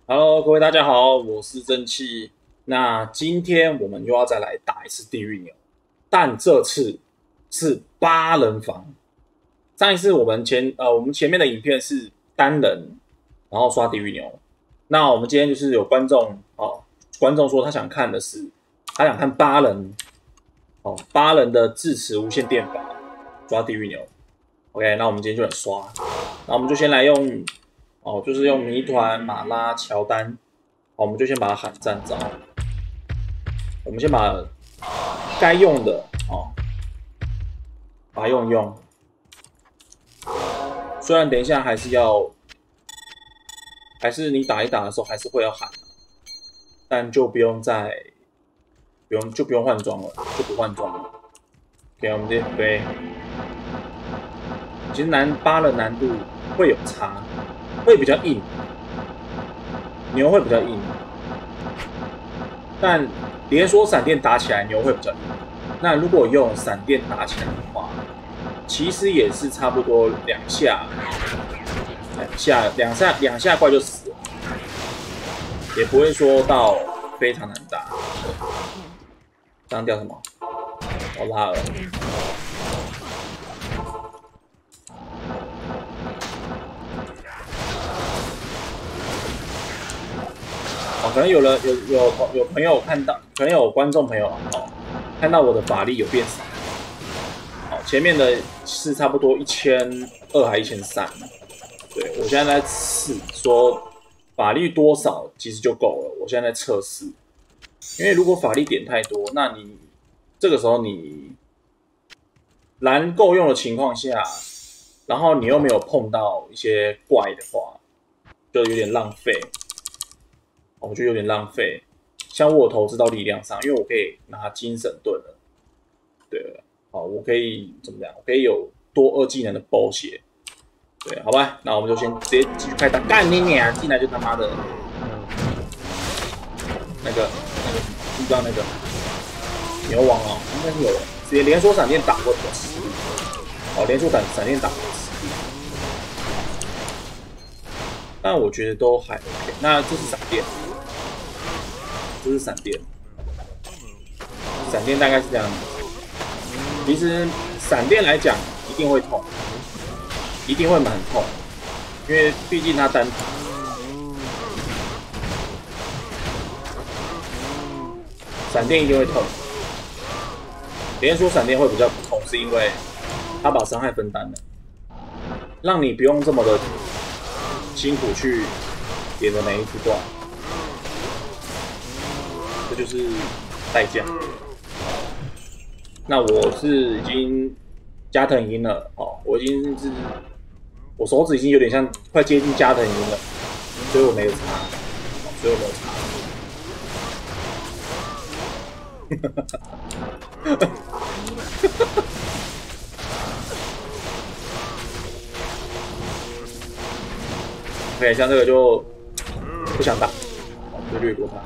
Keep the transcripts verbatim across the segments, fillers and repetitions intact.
Hello，各位大家好，我是蒸汽。那今天我们又要再来打一次地狱牛，但这次是八人房。上一次我们前呃我们前面的影片是单人，然后刷地狱牛。那我们今天就是有观众哦，观众说他想看的是他想看八人哦八人的智齿无线电法抓地狱牛。OK， 那我们今天就来刷，那我们就先来用。哦，就是用谜团、马拉、乔丹，好，我们就先把它喊站招。我们先把该用的哦，把它用一用。虽然等一下还是要，还是你打一打的时候还是会要喊，但就不用再，不用就不用换装了，就不换装了。给我们这飞，其实难八的难度会有差。会比较硬，牛会比较硬，但连说闪电打起来牛会比较硬。那如果用闪电打起来的话，其实也是差不多两下，两下两下两下怪就死了，也不会说到非常难打。刚刚掉什么？我拉了。哦，可能有人有有有朋友看到，可能有观众朋友哦，看到我的法力有变少。哦，前面的是差不多一千二还一千三，对我现在在试说法力多少其实就够了。我现在在测试，因为如果法力点太多，那你这个时候你蓝够用的情况下，然后你又没有碰到一些怪的话，就有点浪费。我觉得有点浪费，像我有投资到力量上，因为我可以拿精神盾了。对了，好，我可以怎么样？我可以有多二技能的包血。对，好吧，那我们就先直接继续开打。干你娘！进来就他妈的，那个那个遇到那个牛王哦，应该是有人直接连锁闪电打过的实力。哦，连锁闪闪电打过的实力。但我觉得都还 OK。那这是闪电。这是闪电，闪电大概是这样子。其实闪电来讲，一定会痛，一定会蛮痛，因为毕竟它单塔。闪电一定会痛。别人说闪电会比较不痛，是因为它把伤害分担了，让你不用这么的辛苦去点的每一只怪。这就是代价。那我是已经加藤鹰了哦，我已经是我手指已经有点像快接近加藤鹰了，所以我没有差，哦、所以我没有差。OK， 像这个就不想打，就略过它。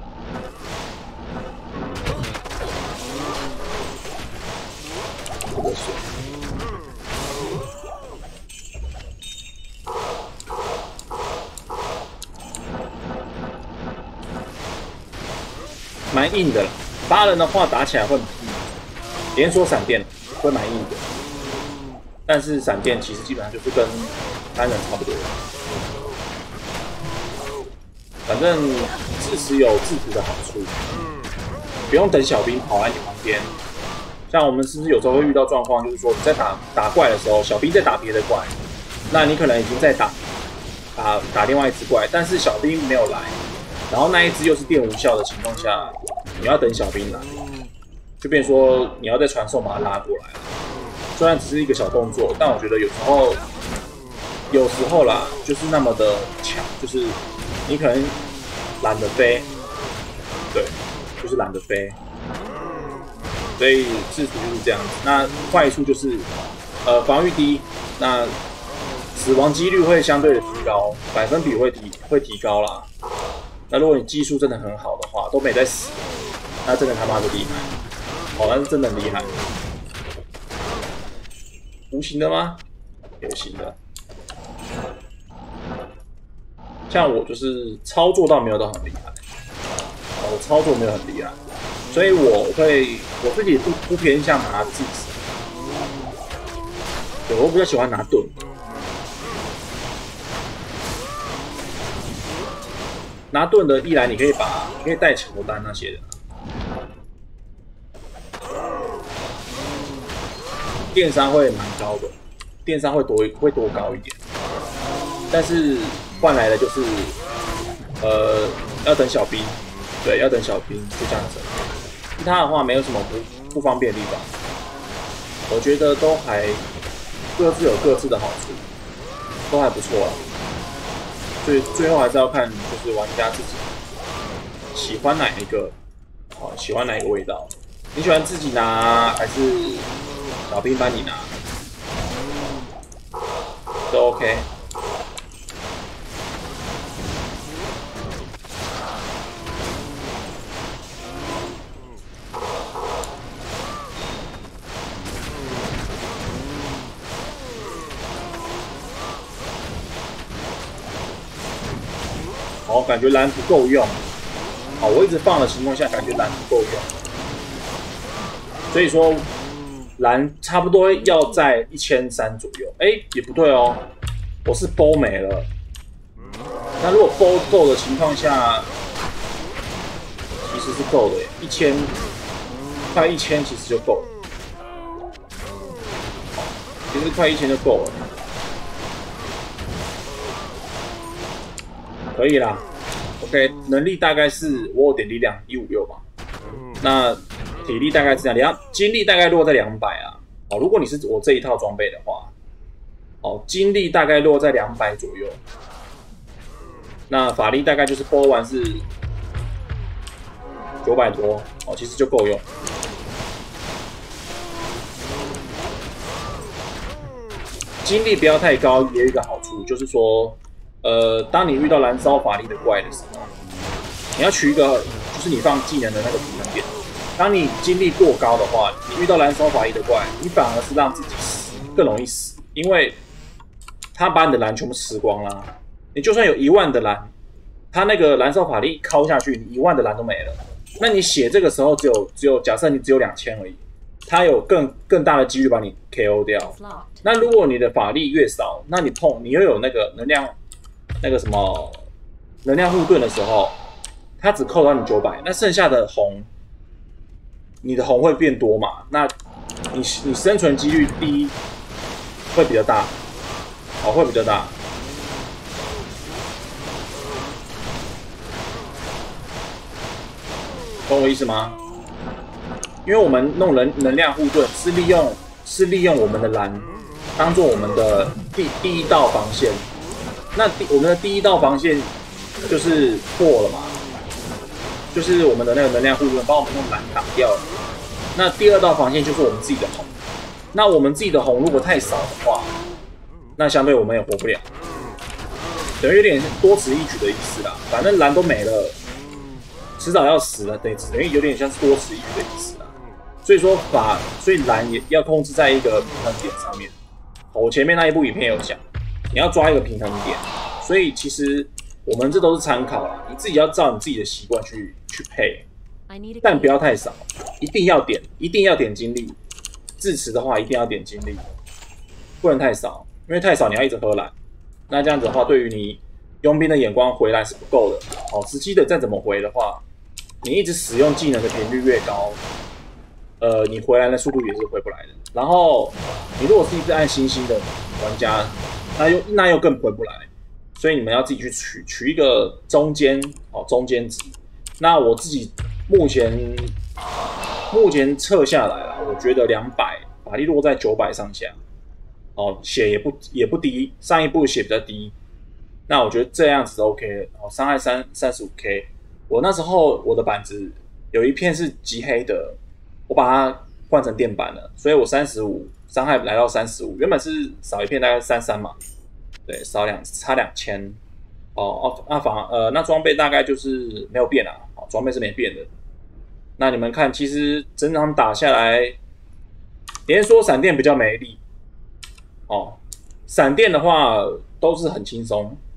蛮硬的了，八人的话打起来会蛮硬的，连锁闪电会蛮硬的，但是闪电其实基本上就是跟单人差不多。反正智齿有制止的好处，不用等小兵跑来你旁边。像我们是不是有时候会遇到状况，就是说你在打打怪的时候，小兵在打别的怪，那你可能已经在打打打另外一只怪，但是小兵没有来，然后那一只又是电无效的情况下，你要等小兵来，就变成说你要再传送把它拉过来。虽然只是一个小动作，但我觉得有时候有时候啦，就是那么的巧，就是你可能懒得飞，对，就是懒得飞。所以制服就是这样子。那坏处就是，呃，防御低，那死亡几率会相对的提高，百分比会提会提高啦。那如果你技术真的很好的话，都没在死，那真的他妈的厉害，哦，那是真的很厉害。无形的吗？有形的。 像我就是操作倒没有到很厉害，我操作没有很厉害，所以我会我自己不不偏向拿自己，对我比较喜欢拿盾。拿盾的一来，你可以把你可以带乔丹那些的，电伤会蛮高的，电伤会多会多高一点，但是换来的就是呃要等小兵，对，要等小兵就这样子。其他的话没有什么不不方便的地方，我觉得都还各自有各自的好处，都还不错啊。所以最后还是要看就是玩家自己喜欢哪一个，哦，喜欢哪一个味道。你喜欢自己拿还是小兵帮你拿，都 OK。好，感觉蓝不够用。好，我一直放的情况下，感觉蓝不够用。所以说，蓝差不多要在一千三左右。哎，也不对哦，我是包没了。那如果包够的情况下，其实是够的耶，一千快一千其实就够了。其实快一千就够了。可以啦 ，OK， 能力大概是我有点力量一五六吧，那体力大概是这样，两精力大概落在两百啊。哦，如果你是我这一套装备的话，哦，精力大概落在两百左右。那法力大概就是播完是九百多，哦，其实就够用。精力不要太高，也有一个好处就是说。呃，当你遇到燃烧法力的怪的时候，你要取一个，就是你放技能的那个平衡点。当你精力过高的话，你遇到燃烧法力的怪，你反而是让自己死更容易死，因为他把你的蓝全部吃光啦。你就算有一万的蓝，他那个燃烧法力敲下去，你一万的蓝都没了。那你血这个时候只有只有，假设你只有两千而已，他有更更大的几率把你 K O 掉。那如果你的法力越少，那你碰你又有那个能量。那个什么能量护盾的时候，它只扣到你九百，那剩下的红，你的红会变多嘛？那你你生存几率低会比较大，哦，会比较大。懂我意思吗？因为我们弄能能量护盾是利用是利用我们的蓝当做我们的第第一道防线。那第我们的第一道防线就是破了嘛，就是我们的那个能量护盾把我们用蓝挡掉了。那第二道防线就是我们自己的红。那我们自己的红如果太少的话，那相对我们也活不了，等于有点多此一举的意思啦。反正蓝都没了，迟早要死了，等等于有点像是多此一举的意思啦。所以说把所以蓝也要控制在一个平衡点上面。我前面那一部影片有讲。你要抓一个平衡点，所以其实我们这都是参考啦，你自己要照你自己的习惯去去配，但不要太少，一定要点，一定要点精力。智齿的话一定要点精力，不能太少，因为太少你要一直喝蓝，那这样子的话，对于你佣兵的眼光回来是不够的。哦，实际的再怎么回的话，你一直使用技能的频率越高，呃，你回来的速度也是回不来的。然后你如果是一直按星星的玩家。那又那又更回不来，所以你们要自己去取取一个中间哦，中间值。那我自己目前目前测下来了，我觉得两百法力落在九百上下，哦，血也不也不低，上一部血比较低，那我觉得这样子 OK 哦，伤害三三十五 K。我那时候我的板子有一片是极黑的，我把它换成电板了，所以我三十五。伤害来到三十五，原本是少一片，大概三三嘛，对，少两差两千，哦哦，那防呃那装备大概就是没有变啊，哦，装备是没变的。那你们看，其实整场打下来，连说闪电比较没力，哦，闪电的话都是很轻松，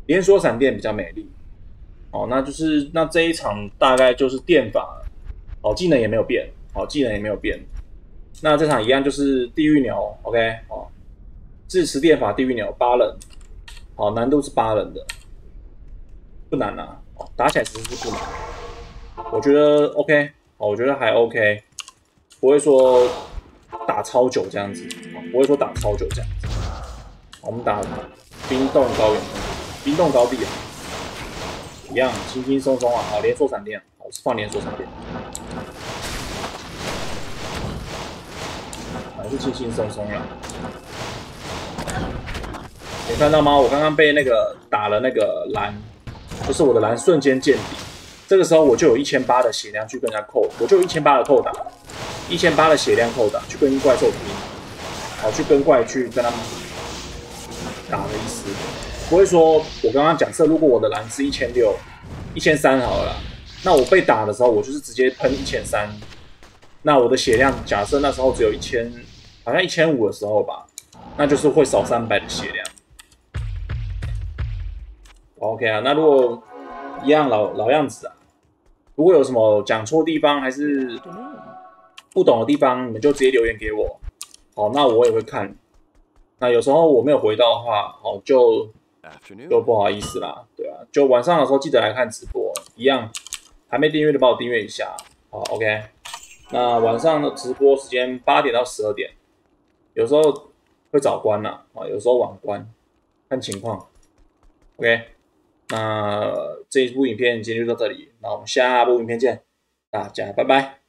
连锁闪电比较美丽。哦，那就是那这一场大概就是电法，哦，技能也没有变，哦，技能也没有变。那这场一样就是地狱牛 ，OK， 哦，智持电法地狱牛八人，好，难度是八人的，不难啊，哦，打起来其实是不难，我觉得 OK， 哦，我觉得还 OK， 不会说打超久这样子，哦，不会说打超久这样子。我们打冰冻高原，冰冻高地啊，一样轻轻松松啊，好，连锁闪电，好，放连锁闪电。还是轻轻松松啦。有看到吗？我刚刚被那个打了那个蓝，就是我的蓝瞬间见底。这个时候我就有一千八的血量去跟人家扣，我就有一千八的扣打，一千八的血量扣打去跟怪兽拼，好去跟怪去跟他们打的意思。不会说我刚刚假设如果我的蓝是一千六、一千三好了啦，那我被打的时候我就是直接喷一千三。那我的血量假设那时候只有一千，好像一千五的时候吧，那就是会少三百的血量。OK 啊，那如果一样老老样子啊，如果有什么讲错地方还是不懂的地方，你们就直接留言给我。好，那我也会看。那有时候我没有回到的话，好就就不好意思啦，对啊，就晚上的时候记得来看直播，一样还没订阅的帮我订阅一下。好 ，OK。那晚上的直播时间八点到十二点，有时候会早关啦，啊，有时候晚关，看情况。OK， 那这一部影片今天就到这里，那我们下部影片见，大家拜拜。